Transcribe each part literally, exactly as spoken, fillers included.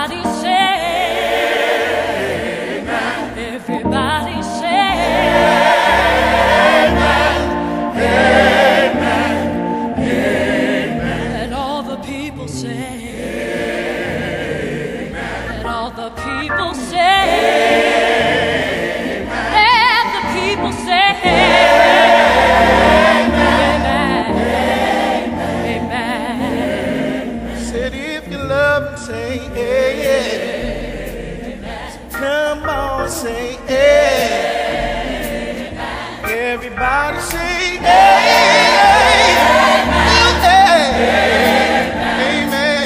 Everybody say amen. Everybody say amen. Amen. Amen. And all the people say amen. And all the people say amen. And the people say amen. Amen. Amen. Said if you love him, say amen. Come on, say amen. Everybody say amen. Amen.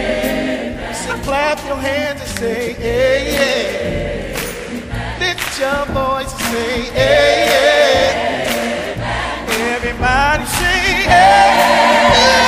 So clap your hands and say amen. Lift your voice and say amen. Everybody say amen.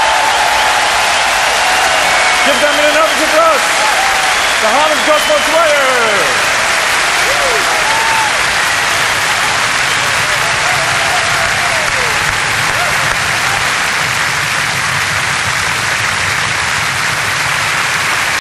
The Harlem Gospel Choir.